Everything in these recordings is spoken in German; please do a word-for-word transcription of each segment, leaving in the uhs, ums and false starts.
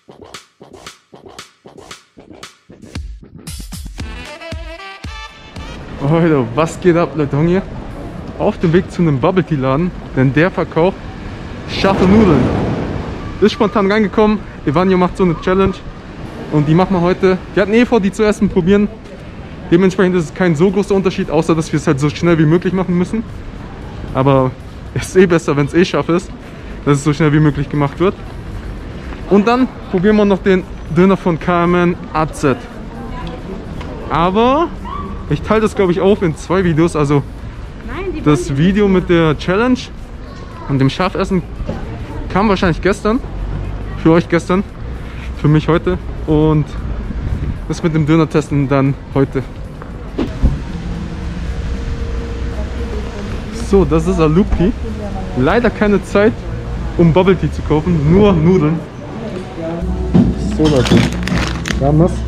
Leute, was geht ab, Leute? Hier auf dem Weg zu einem Bubble Tea Laden, denn der verkauft scharfe Nudeln. Ist spontan reingekommen. Evanio macht so eine Challenge und die machen wir heute. Wir hatten eh vor, die zu essen probieren. Dementsprechend ist es kein so großer Unterschied, außer dass wir es halt so schnell wie möglich machen müssen. Aber es ist eh besser, wenn es eh scharf ist, dass es so schnell wie möglich gemacht wird. Und dann probieren wir noch den Döner von K M N A Z. Aber ich teile das, glaube ich, auf in zwei Videos. Also Nein, das Video mit der Challenge und dem Scharfessen kam wahrscheinlich gestern. Für euch gestern, für mich heute. Und das mit dem Döner testen dann heute. So, das ist Alupi. Leider keine Zeit, um Bubble Tea zu kaufen, nur Nudeln. So, Leute, wir haben das.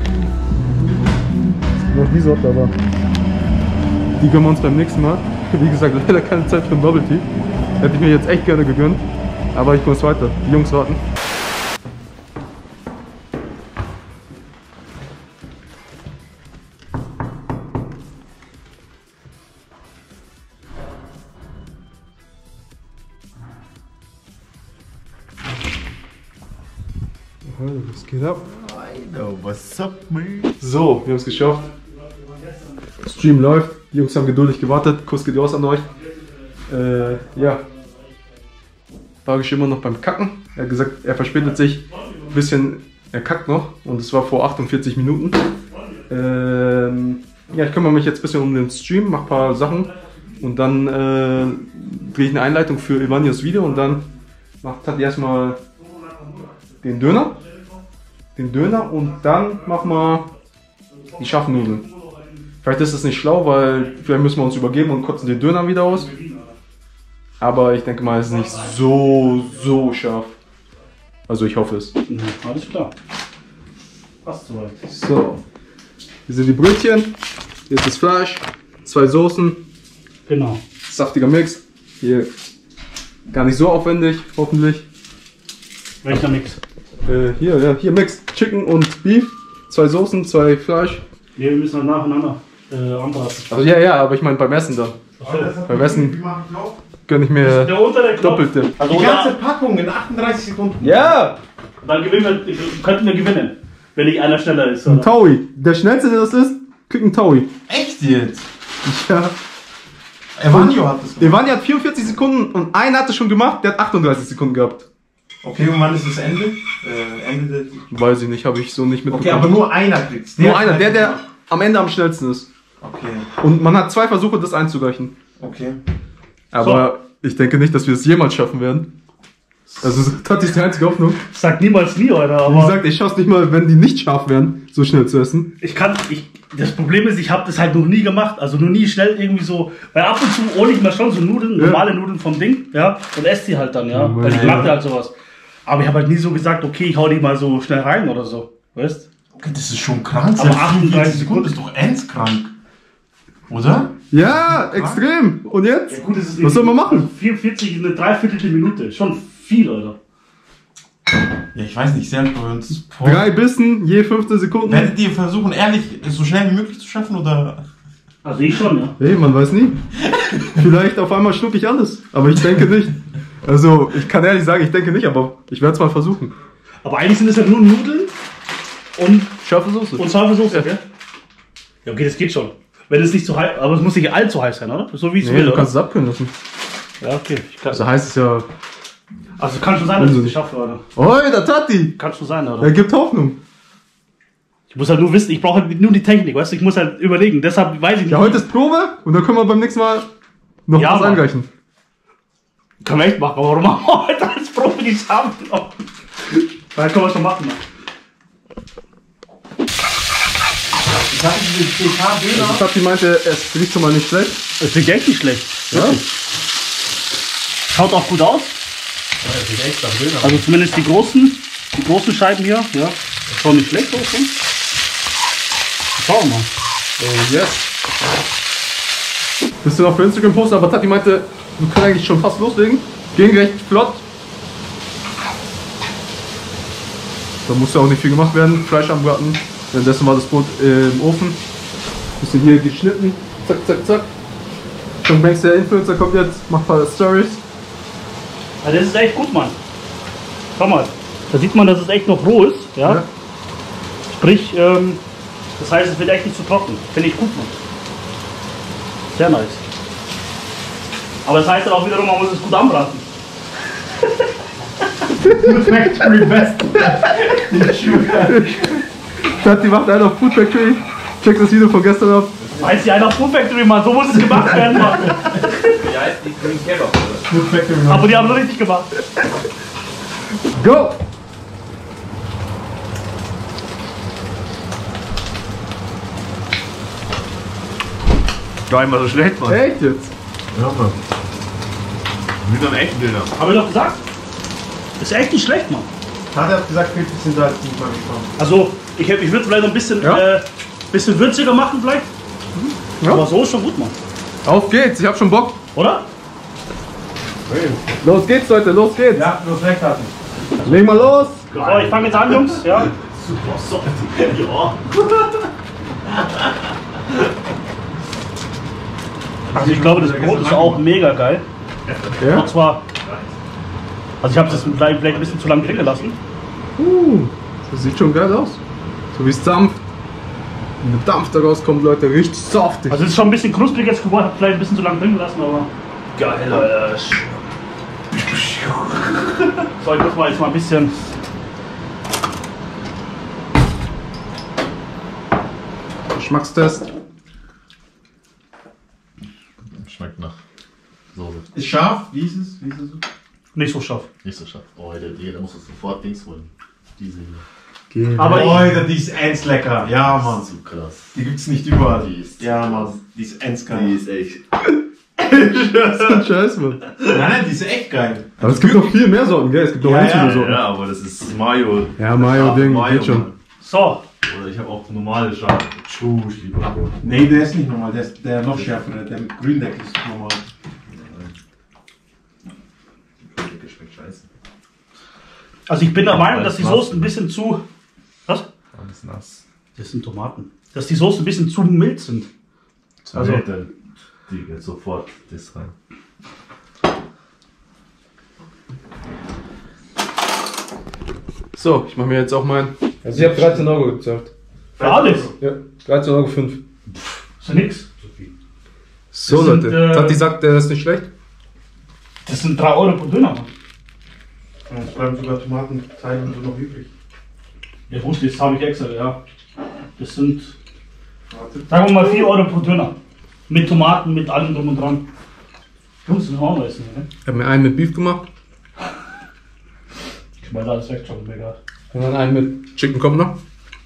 Noch die Sorte, aber die gönnen wir uns beim nächsten Mal. Wie gesagt, leider keine Zeit für ein Bubble Tea. Hätte ich mir jetzt echt gerne gegönnt. Aber ich muss weiter. Die Jungs warten. Hallo, was geht ab? Hallo, what's up, man? So, wir haben es geschafft. Stream läuft. Die Jungs haben geduldig gewartet. Kuss geht raus an euch. Äh, ja. War ich immer noch beim Kacken. Er hat gesagt, er verspätet sich ein bisschen. Er kackt noch. Und es war vor achtundvierzig Minuten. Ähm, ja, ich kümmere mich jetzt ein bisschen um den Stream, mache ein paar Sachen. Und dann äh, drehe ich eine Einleitung für Evanios Video. Und dann macht Tati erstmal den Döner. Den Döner und dann machen wir die scharfen Nudeln. Vielleicht ist das nicht schlau, weil vielleicht müssen wir uns übergeben und kotzen den Döner wieder aus. Aber ich denke mal, es ist nicht so, so scharf. Also ich hoffe es. Ja, alles klar. Passt soweit. So. Hier sind die Brötchen. Hier ist das Fleisch. Zwei Soßen. Genau. Saftiger Mix. Hier gar nicht so aufwendig, hoffentlich. Welcher Mix? Äh, hier, ja, hier Mix. Chicken und Beef. Zwei Soßen, zwei Fleisch. Nee, wir müssen dann nacheinander äh, anbraten. Also ja, ja, aber ich meine beim Essen dann. So. Beim Essen gönne ich mir Der unter der Knopf. doppelte. Also Die ganze oder, Packung in achtunddreißig Sekunden. Ja! dann gewinnen wir, könnten wir gewinnen, wenn nicht einer schneller ist. Ein Oder? Taui. Der schnellste, der das ist, kriegt einen Taui. Echt jetzt? Ja. Evanio hat das gemacht. Evani hat vierundvierzig Sekunden und einen hat es schon gemacht, der hat achtunddreißig Sekunden gehabt. Okay, und wann ist das Ende? Äh, Ende der... Weiß ich nicht, habe ich so nicht mitbekommen. Okay, aber nur einer kriegt's. Nur einer, der, der am Ende am schnellsten ist. Okay, Und man hat zwei Versuche, das einzugleichen. okay. Aber ich denke nicht, dass wir es jemals schaffen werden. Also Tati ist die einzige Hoffnung. Sag niemals nie, Alter. Wie Aber gesagt, ich schaff's nicht mal, wenn die nicht scharf werden, so schnell zu essen. ich kann, ich, das Problem ist, ich habe das halt noch nie gemacht. Also noch nie schnell irgendwie so, weil ab und zu hole ich mir schon so Nudeln, Ja. normale Nudeln vom Ding, ja, und esse die halt dann, ja. Weil ich mag halt sowas. Aber ich habe halt nie so gesagt, okay, ich hau die mal so schnell rein oder so. Weißt? Okay, das ist schon krank. Aber Selbst achtunddreißig Sekunden ist doch ends krank. Oder? Ja, extrem. Und jetzt? Ja, gut, das ist Was soll man machen? vierundvierzig ist eine Dreiviertel Minute. Schon viel, Alter. Ja, ich weiß nicht, selbst bei uns. Drei Bissen, je fünfzehn Sekunden. Werdet ihr versuchen, ehrlich, so schnell wie möglich zu schaffen, oder? Also ich schon, ja. Hey, man weiß nie. Vielleicht auf einmal schluck ich alles. Aber ich denke nicht. Also, ich kann ehrlich sagen, ich denke nicht, aber ich werde es mal versuchen. Aber eigentlich sind es ja nur Nudeln und, Scharfe Soße. und scharfe Soße, Ja. gell? Ja, okay, das geht schon. Wenn es nicht zu heiß, aber es muss nicht allzu heiß sein, oder? So wie ich es Nee, will, du oder? kannst es abkühlen lassen. Ja, okay. Ich kann, Also heißt es ja... also kann schon sein, dass ich es Unsinn. nicht schaffe, oder? Oh, der Tati! Kann schon sein, oder? Er gibt Hoffnung. Ich muss halt nur wissen, ich brauche halt nur die Technik, weißt du? Ich muss halt überlegen. Deshalb weiß ich nicht. Ja, heute ist Probe und dann können wir beim nächsten Mal noch Ja, was Mann. angleichen. Können wir echt machen, aber warum machen wir heute als Profi die Samen noch? Dann können wir schon machen, Mann. Ich hatte diese T K-Döner. Also Tati meinte, es riecht schon mal nicht schlecht. Es riecht echt nicht schlecht. Ja. Schaut auch gut aus. Das sieht echt nach Döner. Also zumindest die großen, die großen Scheiben hier, ja. Schaut nicht schlecht aus, ne? Schauen wir mal. Oh, yes. Bist du noch für Instagram posten, aber Tati meinte, wir können eigentlich schon fast loslegen. Ging recht flott. Da musste auch nicht viel gemacht werden. Fleisch anbraten. Währenddessen war das Brot äh, im Ofen. Bisschen hier geschnitten. Zack, zack, zack. John Banks, der Influencer, kommt jetzt, macht ein paar Stories. Ja, das ist echt gut, Mann. Schau mal. Da sieht man, dass es echt noch roh ist. Ja? Ja. Sprich, ähm, das heißt, es wird echt nicht zu trocken. Finde ich gut, Mann. Sehr nice. Aber das heißt dann auch wiederum, man muss es gut anbraten. Food Factory Best. Tati macht einen auf Food Factory. Check das Video von gestern ab. Weiß die einer auf Food Factory, Mann. So muss es gemacht werden, Mann. Wie heißt die Green Kebab? Food Factory. Aber die haben es richtig gemacht. Go! Gar nicht mal so schlecht, Mann. Echt jetzt? Ja, Mann. Wie so ein echten Döner. Hab ich doch gesagt. Ist echt nicht schlecht, Mann. Tati hat gesagt, fünfzig sind da nicht mal gespannt. Also, ich, hätt- ich würde vielleicht noch ein bisschen, Ja. äh, bisschen würziger machen, vielleicht. Ja. Aber so ist schon gut, Mann. Auf geht's, ich hab schon Bock. Oder? Los geht's, Leute, los geht's. Ja, du hast recht, Tati. Leg mal los. So, ich fange jetzt an, Jungs. Ja. Super soft. Ja. Also, ich glaube, das Brot ist auch mega geil. Ja? Und zwar, also ich habe es jetzt vielleicht, vielleicht ein bisschen zu lang drin gelassen. Uh, das sieht schon geil aus. So wie es Dampf. Wenn der Dampf da rauskommt, Leute, richtig saftig. Also es ist schon ein bisschen knusprig jetzt geworden, habe vielleicht ein bisschen zu lang drin gelassen, aber Geil, Alter. so, ich muss mal jetzt mal ein bisschen. Geschmackstest. Schmeckt nach Soße. Ist scharf? Wie ist es? Wie ist es? Nicht so scharf. Nicht so scharf. Oh, der, der, da musst du sofort Dings holen. Diese hier. Okay. Aber ich, Alter, die ist ends lecker. Ja, Mann. Das ist so krass. Die gibt's nicht überall. Die ist- ja, Mann. Die ist ends Die geil. ist echt. Scheiß, Mann. Nein, nein, die ist echt geil. Aber es gibt noch viel mehr Sorten, gell? Es gibt noch Ja, einzelne ja, Sorten. Ja, aber das ist Mayo. Ja, Mayo-Ding, Mayo, geht schon. Mann. so, Oder ich habe auch normale Schale. Tschuh, ich liebe Brot. Nee, der ist nicht normal. Der ist der noch schärfer. Der mit Gründeckel ist normal. Der schmeckt scheiße. also ich bin der Meinung, Alles dass die nass. Soße ein bisschen zu. Was? Alles nass. Das sind Tomaten. Dass die Soße ein bisschen zu mild sind. Also, Also- der, die geht sofort das rein. So, ich mache mir jetzt auch meinen. Also ich habe dreizehn Euro gezahlt. Für alles. Ja, dreizehn Euro fünf. Ist ja nix. So, Das sind, Leute. äh, Tati sagt, der ist nicht schlecht. Das sind drei Euro pro Döner. Es bleiben sogar Tomatenteile und so noch übrig. Ja, wusste, das habe ich extra, ja. Das sind, sagen wir mal, vier Euro pro Döner. Mit Tomaten, mit allem drum und dran. Jungs, das auch noch essen, ne? Ich habe mir einen mit Beef gemacht. Ich meine, alles weg, schon mega. Und dann einen mit Chicken kommt noch.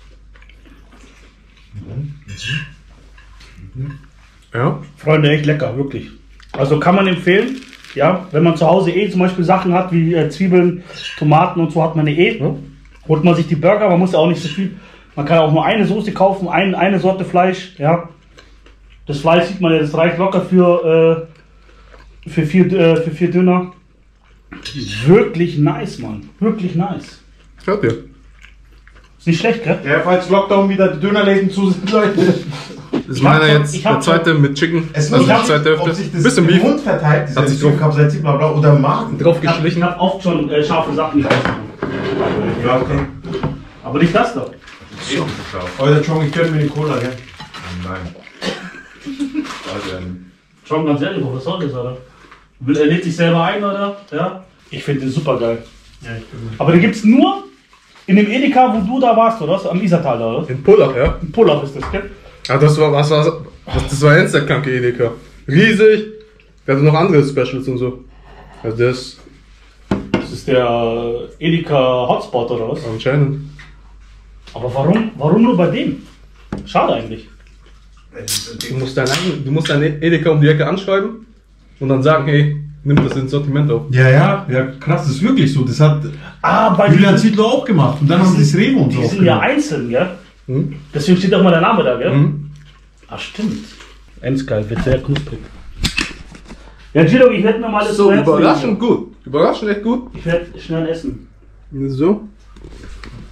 Ja. Freunde, echt lecker, wirklich. Also kann man empfehlen, ja, wenn man zu Hause eh zum Beispiel Sachen hat wie äh, Zwiebeln, Tomaten und so hat man eh. Ja. Holt man sich die Burger, man muss ja auch nicht so viel. Man kann auch nur eine Soße kaufen, ein, eine Sorte Fleisch, ja. Das Fleisch sieht man ja, das reicht locker für, äh, für, vier, äh, für vier Döner. Wirklich nice, Mann. Wirklich nice. Hört ihr? Ist nicht schlecht, gell? Ja, falls Lockdown wieder die Dönerläden zu sind, Leute. Das ist Ich hab meiner schon- jetzt ich hab der zweite mit Chicken. Es also muss die zweite ob sich Hälfte. das Bisschen im Beef. Mund verteilt, diese Hat sich drauf- Enzymkapsel, bla bla, oder im Magen. Drauf Ich habe geschlichen. hab oft schon äh, scharfe Sachen nicht ausgenommen. Ja, okay. Aber nicht das da. So. Scharf. Alter, Chong, ich gönn mir den Cola, gell? Nein. Also, Schon ganz ehrlich, was soll das, oder? Will, er lädt sich selber ein, oder? Ja. Ich finde den super geil. Ja, ich gönn mir. Aber den gibt's nur in dem Edeka, wo du da warst, oder? Am Isartal, oder? In Pullach, ja. In Pullach ist das, gell? Ah, das war, was war, das, das war ernst der kranke Edeka. Riesig. Wir hatten noch andere Specials und so. Also das Das ist der Edeka Hotspot, oder was? anscheinend. Aber warum, warum nur bei dem? Schade eigentlich. Du musst dein, eigen- du musst dein Edeka um die Ecke anschreiben und dann sagen, hey, nimm das ins Sortiment auf. Ja, ja, ja, krass, das ist wirklich so. Das hat Ah, bei Julian diesen- Zietlow auch gemacht. Und dann haben sie das Rewe und so Die sind ja aufgenommen. einzeln, gell? Hm? Deswegen steht auch mal der Name da, gell? Mhm. Ach, stimmt. Endgeil, wird sehr knusprig. Ja, Gino, ich werde mir mal das So, zu Herzen überraschend nehmen. gut. Überraschend echt gut. Ich werde schnell essen. So.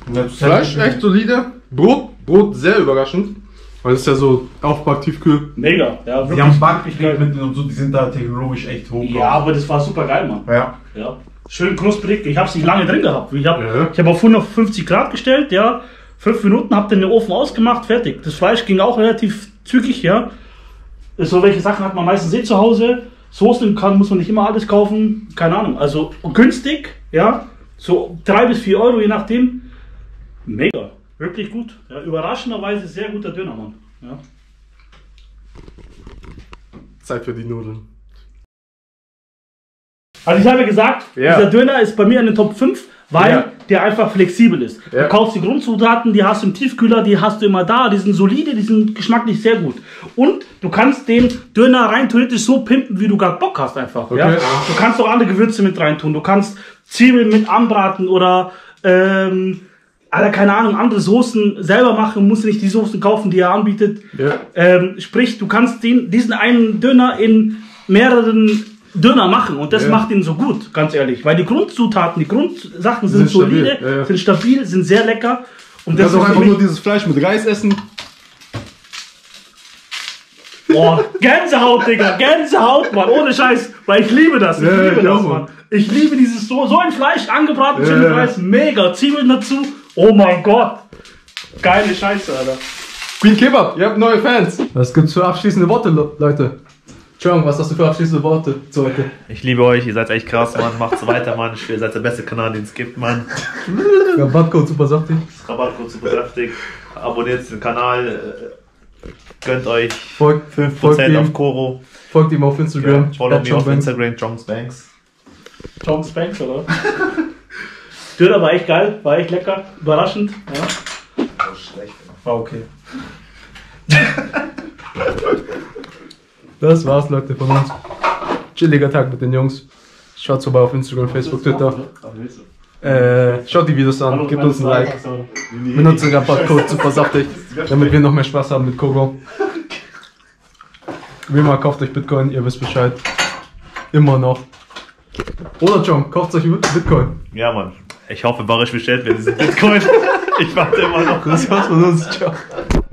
Fleisch echt solide. Brot, Brot sehr überraschend. Weil das ist ja so Aufback, Tiefkühl. Mega, ja. Die haben Backmittel und so, die sind da technologisch echt hoch. Ja, aber das war super geil, Mann. Ja. Ja. Schön knusprig. Ich habe es nicht lange drin gehabt. Ich habe Ja. ich hab auf hundertfünfzig Grad gestellt, ja. Fünf Minuten, hab den Ofen ausgemacht, fertig. Das Fleisch ging auch relativ zügig, ja. So welche Sachen hat man meistens eh zu Hause. Soßen kann, muss man nicht immer alles kaufen. Keine Ahnung. Also günstig, ja. So drei bis vier Euro, je nachdem. Mega. Wirklich gut. Ja, überraschenderweise sehr guter Döner, Mann. Ja. Zeit für die Nudeln. Also ich habe gesagt, Ja. dieser Döner ist bei mir in den Top fünf, weil Ja. der einfach flexibel ist. Ja. Du kaufst die Grundzutaten, die hast du im Tiefkühler, die hast du immer da, die sind solide, die sind geschmacklich sehr gut. Und du kannst den Döner rein theoretisch so pimpen, wie du gerade Bock hast einfach. Ja? Okay. Du kannst auch andere Gewürze mit reintun, du kannst Zwiebeln mit anbraten oder ähm, Alter, keine Ahnung, andere Soßen selber machen, musst du nicht die Soßen kaufen, die er anbietet. Ja. Ähm, sprich, du kannst den, diesen einen Döner in mehreren Döner machen und das Ja. macht ihn so gut, ganz ehrlich. Weil die Grundzutaten, die Grundsachen sind, Sind stabil, solide, ja, ja. sind stabil, sind sehr lecker. Und Du das kannst auch ist für einfach mich, nur dieses Fleisch mit Reis essen. boah, Gänsehaut, Digga, Gänsehaut, Mann, ohne Scheiß, weil ich liebe das, ich Ja, liebe ich das, auch, Mann. Mann. Ich liebe dieses, so, so ein Fleisch, angebraten, Ja, schön mit ja. Reis, mega, Zwiebeln dazu, oh mein Gott, geile Scheiße, Alter. Queen Kebab, ihr habt neue Fans. Was gibt's für abschließende Worte, Le- Leute? Entschuldigung, was hast du für abschließende Worte zu heute? Ich liebe euch, ihr seid echt krass, Mann. Macht so weiter, Mann. Ihr seid der beste Kanal, den es gibt, Mann. Rabattcode super saftig. Rabattcode super saftig. Abonniert den Kanal. äh, Gönnt euch Folgt, fünf folgt, Prozent auf ihm, Koro. folgt ihm auf Instagram. Ja, follow at me John auf Banks. Instagram, Jongs Banks. Tom Spanks, oder? Döner war echt geil, war echt lecker, überraschend. Ja. War okay. Das war's, Leute, von uns. Chilliger Tag mit den Jungs. Schaut vorbei auf Instagram, Facebook, Twitter. Äh, schaut die Videos an, Hallo, gebt meine uns ein Like. Starbucks, oder? Benutzt den Rabattcode super saftig, damit wir noch mehr Spaß haben mit Kogo. Wie immer, kauft euch Bitcoin, ihr wisst Bescheid. Immer noch. Oder John, kauft euch Bitcoin. Ja, Mann. Ich hoffe, Barisch bestellt mir diesen Bitcoin. Ich warte immer noch. Das war's von uns. Ciao.